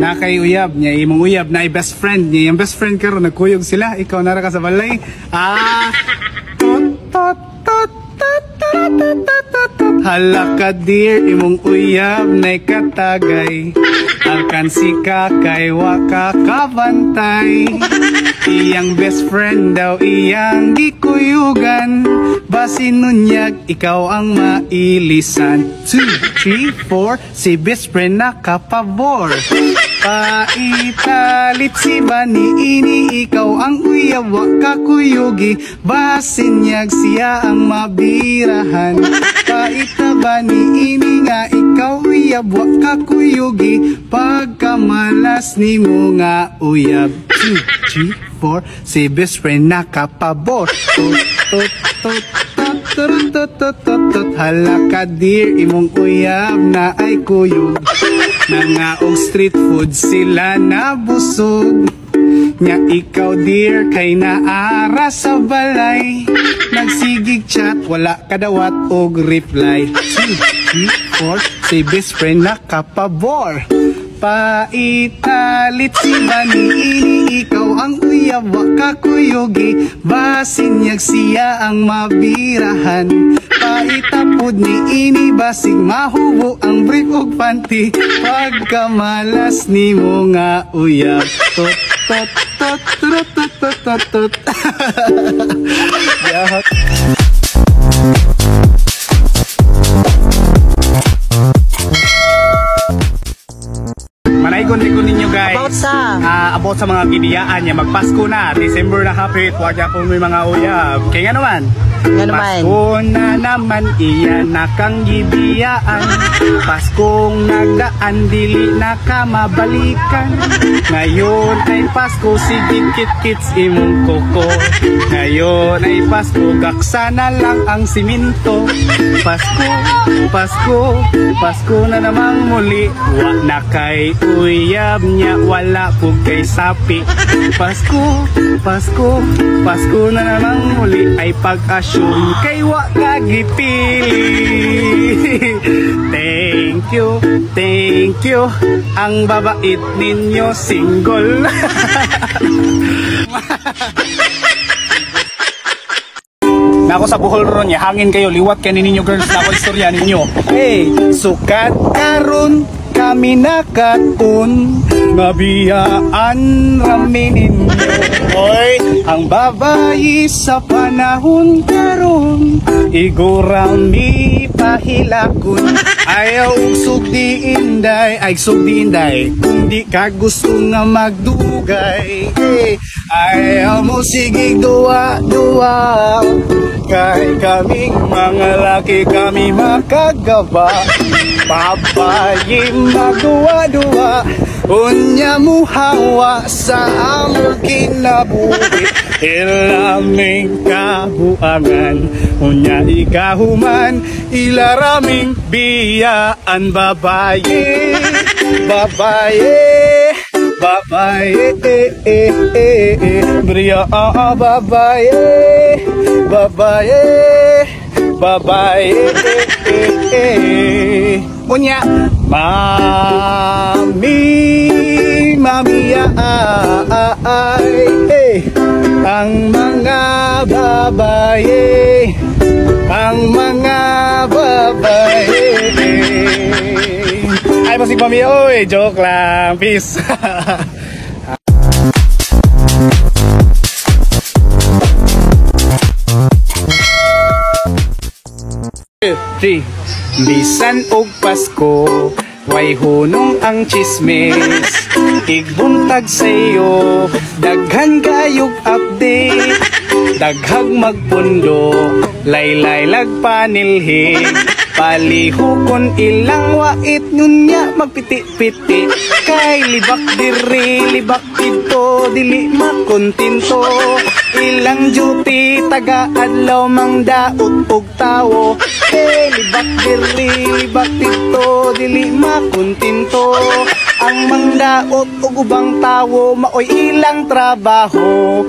na kay uyab niya, imong uyab na best friend niya, yung best friend karon nagkuyog sila, ikaw nara ka sa balay. Hala ka dear, imong uyab na katagay, alkansi ka kay waka kabantay. Iyang best friend daw iyang gikuyugan, basin nunyag ikaw ang mailisan. 2, 3, 4, si best friend nakapabor. Paitalit si bani ini, ikaw ang uyab waka kuyugi, basin nyag siya ang mabirahan. Paita bani ini nga ikaw uyab waka kuyugi, pagkamalas ni mo nga uyab. 2, 3, 4, si best friend nakapabor. Hala ka dear, imong uyab na ay kuyog, nangaog street food sila nabusog. Nya ikaw dear kay naara sa balay, nagsigig chat wala kadawat og reply. 2, 3, 4, si best friend nakapabor. Paitalit si bani ini, ikaw ang uyab waka kuyugi, basin nyag siya ang mabirahan. Paitapod ni ini, basig mahubo ang brief og panty, pagkamalas ni mo nga uyab. Tot tot tot tot tot tot tot. Manaikon-ikon ninyo guys about sa mga gidiyaan niya, magpasko na, December na hapit, wag po may mga uyab. Kaya nga naman, Pasko na naman iya nakang gibiyaan, Paskong nagdaan dili na ka mabalikan. Ngayon ay Pasko, sige kit-kits imong koko. Ngayon ay Pasko, gaksa na lang ang siminto. Pasko, Pasko, Pasko na namang muli, wa na kay uyab niya, wala po kay sapi. Pasko, Pasko, Pasko na namang muli, ay pag-asya kay wa kagipili. Thank you, ang babait ninyo single. Nako sa Bohol ron niya, hangin kayo, liwat kayo ninyo girls, nako istorya ninyo. Hey, sukat karon kami nakatun, mabiyaan rami ninyo. Oy, ang babayi sa panahon karon, igurami pahilakon. Ayaw ugsog di inday, ay sug di inday, kung di ka gusto nga magdugay. Hey, ayaw mo sige duwa-duwa, kay kaming mga laki kami makagaba. Papayim magduwa-duwa, unya mo hawa sa among kinabuhi. Ilaming kabuangan, unya ikahuman, ilaraming biyaan. Babaye, babaye, babaye, bria babaye, babaye, babaye, unya mami ay, ang mga babaye, ang mga babaye. Ay masig mami, oy, joke lang, peace. 3. Bisan og Pasko, way hunong ang chismis, igbuntag sayo, daghan kayog update, daghag magpundo, laylay lagpanilhig, palihukon ilang wait ngunya magpiti-piti, kay libak diri, libak dito, dili makontinto, ilang duty, taga-adlaw mang daot og tawo. Hey, libak diri, libak dito, dili makontinto, ang mangdaot og ubang tawo, maoy ilang trabaho.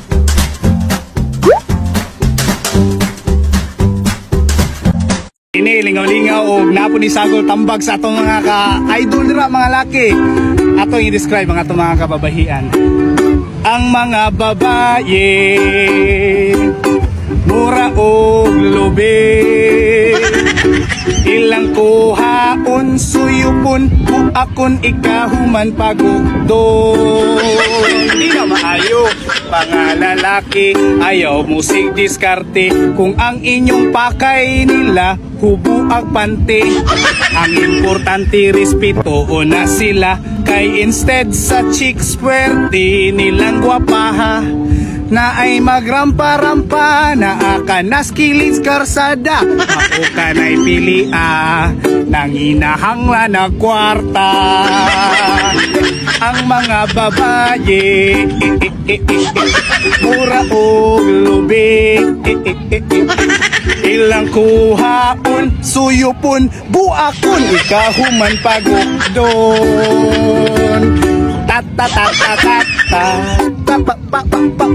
Ini ni lingaw-lingaw o napo ni sagol tambag sa atong mga ka-idol dira mga laki. Atong i-describe mga atong mga kababahian. Ang mga babaye mura og lobe, ilang kuhaon suyupon buakon ikahuman pagugdon. Di na maayo mga lalaki, ayaw musig diskarte kung ang inyong pakay nila hubuag pante. Ang importante respeto na sila, kay instead sa chicks swerte nilang gwapaha na ay magrampa-rampa na akanas kilins karsada. Ako ka na'y pili nang inahangla na kwarta. Ang mga babaye mura og lobe, ilang kuhaon suyupon buakon ikahuman pagugdon. Ta-ta-ta-ta-ta-ta pa-pa-pa-pa-pa.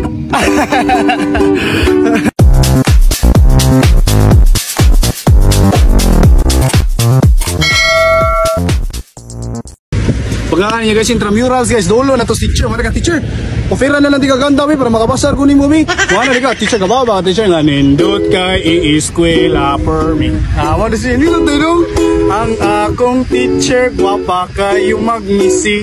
Pagkaan niya guys, intramurals guys, dolo na to teacher. Mga teacher, ofera na lang di kaganda para makabasar ko ni mo mi. Wala di ka, teacher ka ba? Baka teacher nga, nindot kay i-eskwela per me. What is it? Nindot tayo dong? Ang akong teacher, gwapa kayo magmisi.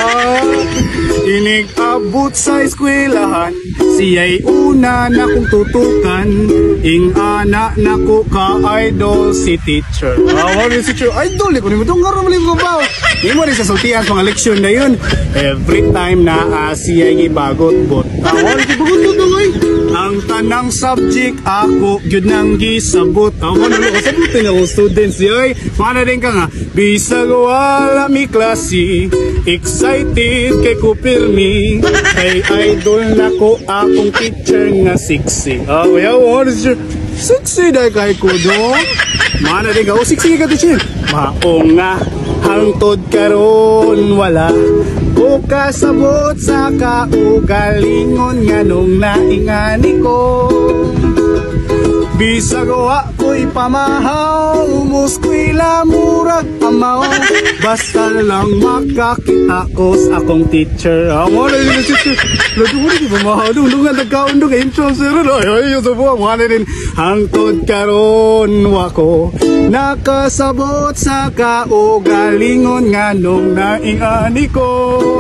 Inig-abot sa eskwelahan, siya'y una na kong tutukan. Ing ana na ko ka-idol si teacher. What is teacher? Idol, di ko ni mo itong nga ramali ko ba? Di mo rin sa sultihan mga leksyon na yun. Every time na siya'y ibagot-bot. What is ibagot-bot na ngay? Ang tanang subject ako yun nang gisabot. Ako na lang kasabutin akong students yoy. Mana din ka nga, bisag wala mi klase, excited kay kupirmi, kay idol na ko akong teacher nga sexy. What is your sexy dahil kay ko do? Mana din ka, sexy ka teacher. Maong nga, hangtod karon wala o kasabot sa kaugalingon nga nung naingani ko. Bisag ako'y pamahaw, muskwila murag amaw, basta lang makakita ko sa akong teacher. Wala din teacher, lato mo rin pamahaw, nung nga nagkaundong intro sir, ay sa buwan, wala din hangtod karon wako nakasabot sa kaugalingon nga nung naingani ko.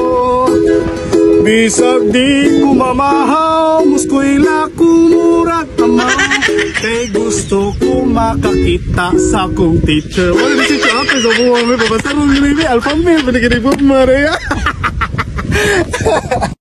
Bisag di ko mamahaw, muskwila kumurag amaw, kay gusto ko makakita sa akong teacher. Wala din teacher, ako sa buwan may babasarong nilimi, alphabet, panaginipot mo rin.